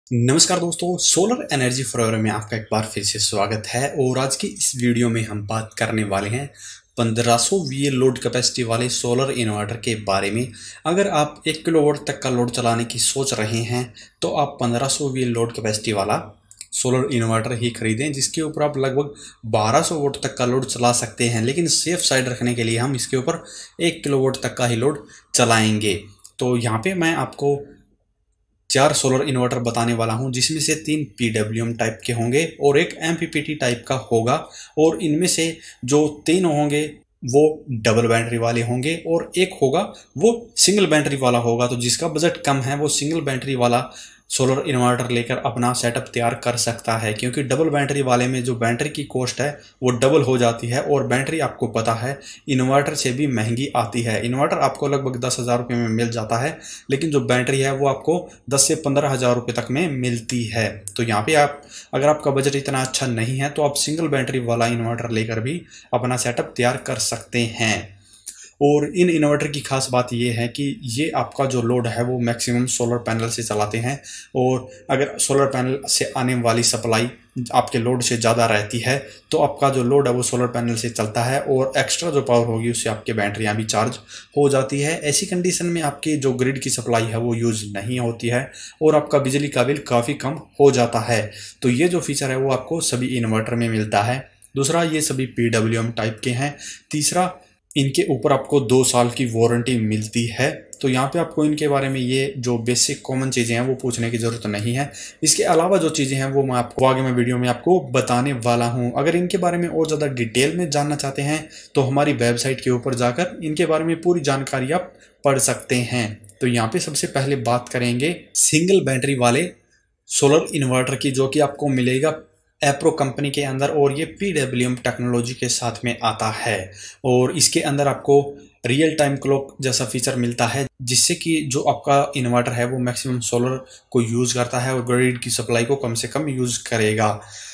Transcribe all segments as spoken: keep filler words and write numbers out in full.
नमस्कार दोस्तों, solar energy forever में आपका एक बार फिर से स्वागत है। और आज की इस वीडियो में हम बात करने वाले हैं पंद्रह सौ वी ए लोड कैपेसिटी वाले सोलर इन्वर्टर के बारे में। अगर आप एक किलोवाट तक का लोड चलाने की सोच रहे हैं तो आप पंद्रह सौ वी ए लोड कैपेसिटी वाला सोलर इन्वर्टर ही खरीदें, जिसके ऊपर आप लगभग बारह सौ वोल्ट तक का लोड चला सकते हैं। लेकिन सेफ साइड रखने के लिए हम इसके ऊपर एक किलोवाट तक का ही लोड चलाएंगे। तो यहाँ पे मैं आपको चार सोलर इन्वर्टर बताने वाला हूं, जिसमें से तीन पी डब्ल्यू एम टाइप के होंगे और एक M P P T type का होगा। और इनमें से जो तीन होंगे वो डबल बैटरी वाले होंगे और एक होगा वो सिंगल बैटरी वाला होगा। तो जिसका बजट कम है वो सिंगल बैटरी वाला सोलर इन्वर्टर लेकर अपना सेटअप तैयार कर सकता है, क्योंकि डबल बैटरी वाले में जो बैटरी की कॉस्ट है वो डबल हो जाती है और बैटरी आपको पता है इन्वर्टर से भी महंगी आती है। इन्वर्टर आपको लगभग दस हज़ार रुपये में मिल जाता है, लेकिन जो बैटरी है वो आपको दस से पंद्रह हज़ार रुपये तक में मिलती है। तो यहाँ पे आप अगर आपका बजट इतना अच्छा नहीं है तो आप सिंगल बैटरी वाला इन्वर्टर लेकर भी अपना सेटअप तैयार कर सकते हैं। और इन इन्वर्टर की खास बात ये है कि ये आपका जो लोड है वो मैक्सिमम सोलर पैनल से चलाते हैं। और अगर सोलर पैनल से आने वाली सप्लाई आपके लोड से ज़्यादा रहती है तो आपका जो लोड है वो सोलर पैनल से चलता है और एक्स्ट्रा जो पावर होगी उससे आपके बैटरियाँ भी चार्ज हो जाती है। ऐसी कंडीशन में आपकी जो ग्रिड की सप्लाई है वो यूज़ नहीं होती है और आपका बिजली का बिल काफ़ी कम हो जाता है। तो ये जो फीचर है वो आपको सभी इन्वर्टर में मिलता है। दूसरा, ये सभी पी डब्ल्यू एम टाइप के हैं। तीसरा, इनके ऊपर आपको दो साल की वारंटी मिलती है। तो यहाँ पे आपको इनके बारे में ये जो बेसिक कॉमन चीज़ें हैं वो पूछने की ज़रूरत नहीं है। इसके अलावा जो चीज़ें हैं वो मैं आपको आगे में वीडियो में आपको बताने वाला हूँ। अगर इनके बारे में और ज़्यादा डिटेल में जानना चाहते हैं तो हमारी वेबसाइट के ऊपर जाकर इनके बारे में पूरी जानकारी आप पढ़ सकते हैं। तो यहाँ पे सबसे पहले बात करेंगे सिंगल बैटरी वाले सोलर इन्वर्टर की, जो कि आपको मिलेगा एप्रो कंपनी के अंदर और ये पी डब्ल्यू एम टेक्नोलॉजी के साथ में आता है। और इसके अंदर आपको रियल टाइम क्लॉक जैसा फीचर मिलता है, जिससे कि जो आपका इन्वर्टर है वो मैक्सिमम सोलर को यूज़ करता है और ग्रिड की सप्लाई को कम से कम यूज़ करेगा।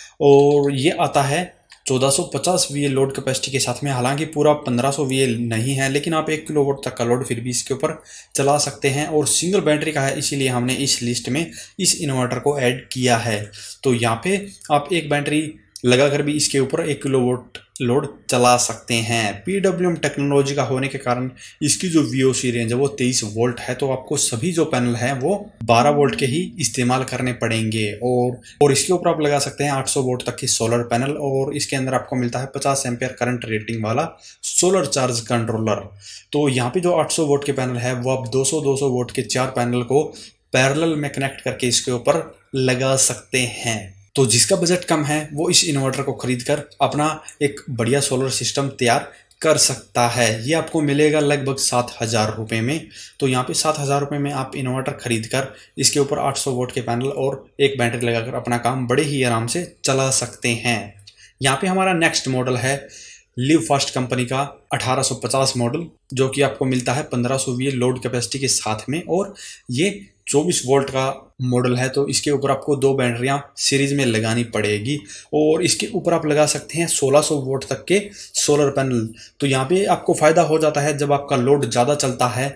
और ये आता है चौदह सौ पचास वी ए लोड कैपेसिटी के साथ में। हालांकि पूरा पंद्रह सौ वी ए नहीं है, लेकिन आप एक किलोवाट तक का लोड फिर भी इसके ऊपर चला सकते हैं। और सिंगल बैटरी का है, इसीलिए हमने इस लिस्ट में इस इन्वर्टर को ऐड किया है। तो यहाँ पे आप एक बैटरी लगाकर भी इसके ऊपर एक किलोवाट लोड चला सकते हैं। पी डब्ल्यू एम टेक्नोलॉजी का होने के कारण इसकी जो वी ओ सी रेंज है वो तेईस वोल्ट है। तो आपको सभी जो पैनल हैं वो बारह वोल्ट के ही इस्तेमाल करने पड़ेंगे। और और इसके ऊपर आप लगा सकते हैं आठ सौ वोल्ट तक की सोलर पैनल। और इसके अंदर आपको मिलता है पचास एम्पियर करंट रेटिंग वाला सोलर चार्ज कंट्रोलर। तो यहाँ पे जो आठ सौ वोल्ट के पैनल है वो आप दो सौ दो सौ वोल्ट के चार पैनल को पैरेलल में कनेक्ट करके इसके ऊपर लगा सकते हैं। तो जिसका बजट कम है वो इस इन्वर्टर को खरीदकर अपना एक बढ़िया सोलर सिस्टम तैयार कर सकता है। ये आपको मिलेगा लगभग सात हज़ार रुपये में। तो यहाँ पे सात हज़ार रुपये में आप इन्वर्टर खरीदकर इसके ऊपर आठ सौ वोल्ट के पैनल और एक बैटरी लगाकर अपना काम बड़े ही आराम से चला सकते हैं। यहाँ पे हमारा नेक्स्ट मॉडल है लिव फास्ट कंपनी का अठारह सौ पचास मॉडल, जो कि आपको मिलता है पंद्रह सौ वी ए लोड कैपेसिटी के साथ में। और ये चौबीस वोल्ट का मॉडल है। तो इसके ऊपर आपको दो बैटरियां सीरीज में लगानी पड़ेगी और इसके ऊपर आप लगा सकते हैं सोलह सौ वोल्ट तक के सोलर पैनल। तो यहाँ पे आपको फ़ायदा हो जाता है जब आपका लोड ज़्यादा चलता है,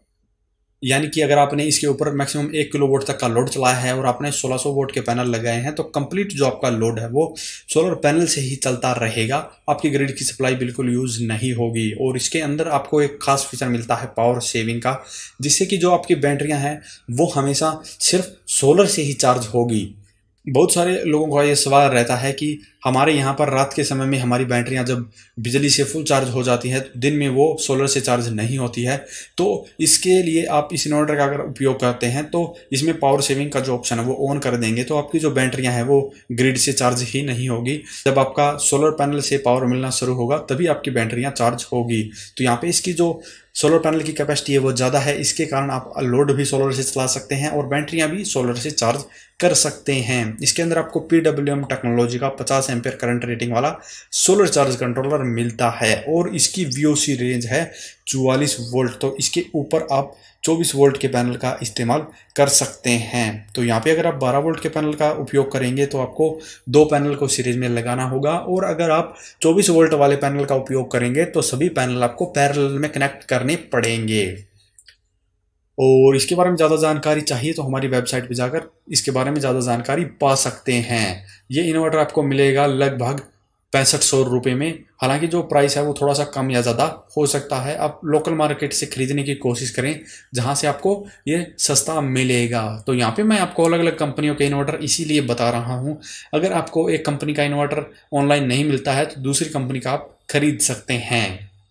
यानी कि अगर आपने इसके ऊपर मैक्सिमम एक किलो वोल्ट तक का लोड चलाया है और आपने सोलह सौ वोल्ट के पैनल लगाए हैं तो कंप्लीट जो आपका लोड है वो सोलर पैनल से ही चलता रहेगा। आपकी ग्रिड की सप्लाई बिल्कुल यूज़ नहीं होगी। और इसके अंदर आपको एक खास फीचर मिलता है पावर सेविंग का, जिससे कि जो आपकी बैटरियां हैं वो हमेशा सिर्फ सोलर से ही चार्ज होगी। बहुत सारे लोगों का ये सवाल रहता है कि हमारे यहाँ पर रात के समय में हमारी बैटरियाँ जब बिजली से फुल चार्ज हो जाती है तो दिन में वो सोलर से चार्ज नहीं होती है। तो इसके लिए आप इस इन्वर्टर का अगर उपयोग करते हैं तो इसमें पावर सेविंग का जो ऑप्शन है वो ऑन कर देंगे तो आपकी जो बैटरियाँ हैं वो ग्रिड से चार्ज ही नहीं होगी। जब आपका सोलर पैनल से पावर मिलना शुरू होगा तभी आपकी बैटरियाँ चार्ज होगी। तो यहाँ पे इसकी जो सोलर पैनल की कैपेसिटी है वो ज़्यादा है, इसके कारण आप लोड भी सोलर से चला सकते हैं और बैटरियाँ भी सोलर से चार्ज कर सकते हैं। इसके अंदर आपको पी डब्ल्यू एम टेक्नोलॉजी का पचास एम्पियर करंट रेटिंग वाला सोलर चार्ज कंट्रोलर मिलता है और इसकी वी ओ सी रेंज है चौवालीस वोल्ट। तो इसके ऊपर आप चौबीस वोल्ट के पैनल का इस्तेमाल कर सकते हैं। तो यहाँ पे अगर आप बारह वोल्ट के पैनल का उपयोग करेंगे तो आपको दो पैनल को सीरीज में लगाना होगा और अगर आप चौबीस वोल्ट वाले पैनल का उपयोग करेंगे तो सभी पैनल आपको पैरेलल में कनेक्ट करने पड़ेंगे। और इसके बारे में ज़्यादा जानकारी चाहिए तो हमारी वेबसाइट पे जाकर इसके बारे में ज़्यादा जानकारी पा सकते हैं। ये इन्वर्टर आपको मिलेगा लगभग पैंसठ सौ रुपये में। हालांकि जो प्राइस है वो थोड़ा सा कम या ज़्यादा हो सकता है। आप लोकल मार्केट से खरीदने की कोशिश करें जहां से आपको ये सस्ता मिलेगा। तो यहाँ पे मैं आपको अलग अलग कंपनियों के इन्वर्टर इसीलिए बता रहा हूँ। अगर आपको एक कंपनी का इन्वर्टर ऑनलाइन नहीं मिलता है तो दूसरी कंपनी का आप खरीद सकते हैं।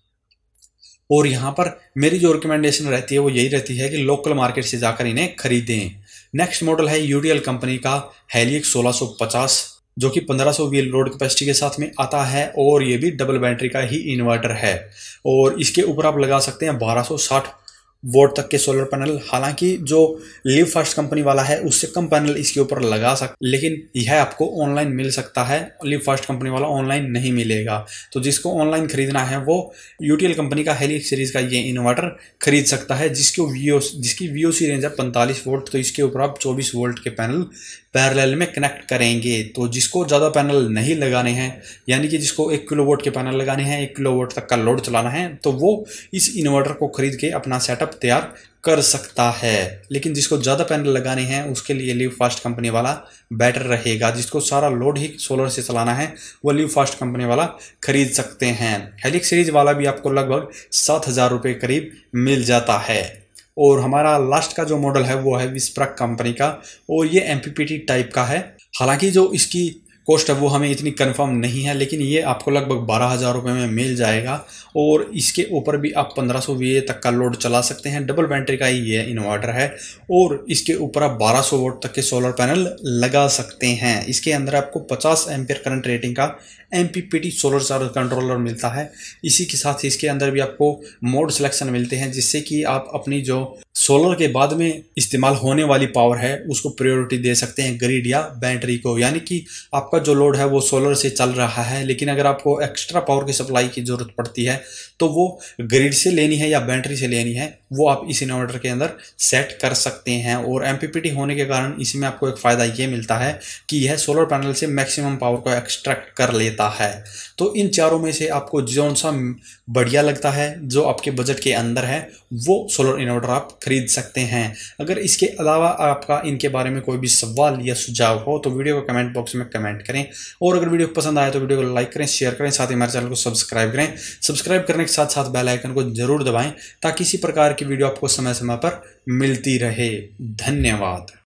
और यहाँ पर मेरी जो रिकमेंडेशन रहती है वो यही रहती है कि लोकल मार्केट से जाकर इन्हें खरीदें। नेक्स्ट मॉडल है यूटीएल कंपनी का हेलिक्स सोलह सौ पचास, जो कि पंद्रह सौ वी लोड कैपेसिटी के साथ में आता है और ये भी डबल बैटरी का ही इन्वर्टर है। और इसके ऊपर आप लगा सकते हैं बारह सौ साठ वोल्ट तक के सोलर पैनल। हालांकि जो लिव फास्ट कंपनी वाला है उससे कम पैनल इसके ऊपर लगा सकते, लेकिन यह आपको ऑनलाइन मिल सकता है। लिव फास्ट कंपनी वाला ऑनलाइन नहीं मिलेगा। तो जिसको ऑनलाइन खरीदना है वो यूटीएल कंपनी का हेलिक्स सीरीज का ये इन्वर्टर खरीद सकता है, जिसको वीओ जिसकी वीओसी रेंज है पैंतालीस वोल्ट। तो इसके ऊपर आप चौबीस वोल्ट के पैनल पैरेलल में कनेक्ट करेंगे। तो जिसको ज़्यादा पैनल नहीं लगाने हैं, यानी कि जिसको एक किलो वोल्ट के पैनल लगाने हैं, एक किलो वोल्ट तक का लोड चलाना है, तो वो इस इन्वर्टर को खरीद के अपना सेटअप तैयार कर सकता है। लेकिन जिसको ज़्यादा पैनल लगाने हैं उसके लिए लिव फास्ट कंपनी वाला बेटर रहेगा। जिसको सारा लोड ही सोलर से चलाना है वो लिव फास्ट कंपनी वाला खरीद सकते हैं। हेलिक्स सीरीज वाला भी आपको लगभग सात हज़ार रुपये करीब मिल जाता है। और हमारा लास्ट का जो मॉडल है वो है विस्प्रक कंपनी का, और ये एमपीपीटी टाइप का है। हालांकि जो इसकी कॉस्ट है वो हमें इतनी कंफर्म नहीं है, लेकिन ये आपको लगभग बारह हज़ार रुपये में मिल जाएगा। और इसके ऊपर भी आप पंद्रह सौ वी ए तक का लोड चला सकते हैं। डबल बैटरी का ही ये इन्वर्टर है और इसके ऊपर आप बारह सौ वोल्ट तक के सोलर पैनल लगा सकते हैं। इसके अंदर आपको पचास एम्पियर करंट रेटिंग का एमपीपीटी सोलर चार्ज कंट्रोलर मिलता है। इसी के साथ इसके अंदर भी आपको मोड सिलेक्शन मिलते हैं, जिससे कि आप अपनी जो सोलर के बाद में इस्तेमाल होने वाली पावर है उसको प्रायोरिटी दे सकते हैं, ग्रिड या बैटरी को। यानी कि आपका जो लोड है वो सोलर से चल रहा है, लेकिन अगर आपको एक्स्ट्रा पावर की सप्लाई की ज़रूरत पड़ती है तो वो ग्रिड से लेनी है या बैटरी से लेनी है, वो आप इस इन्वर्टर के अंदर सेट कर सकते हैं। और एमपीपीटी होने के कारण इसमें आपको एक फ़ायदा ये मिलता है कि यह सोलर पैनल से मैक्सिमम पावर को एक्सट्रैक्ट कर लेता है। तो इन चारों में से आपको जो सा बढ़िया लगता है, जो आपके बजट के अंदर है, वो सोलर इन्वर्टर आप खरीद सकते हैं। अगर इसके अलावा आपका इनके बारे में कोई भी सवाल या सुझाव हो तो वीडियो को कमेंट बॉक्स में कमेंट करें। और अगर वीडियो पसंद आए तो वीडियो को लाइक करें, शेयर करें, साथ ही हमारे चैनल को सब्सक्राइब करें। सब्सक्राइब करने के साथ साथ बेल आइकन को जरूर दबाएं ताकि इसी प्रकार की वीडियो आपको समय समय पर मिलती रहे। धन्यवाद।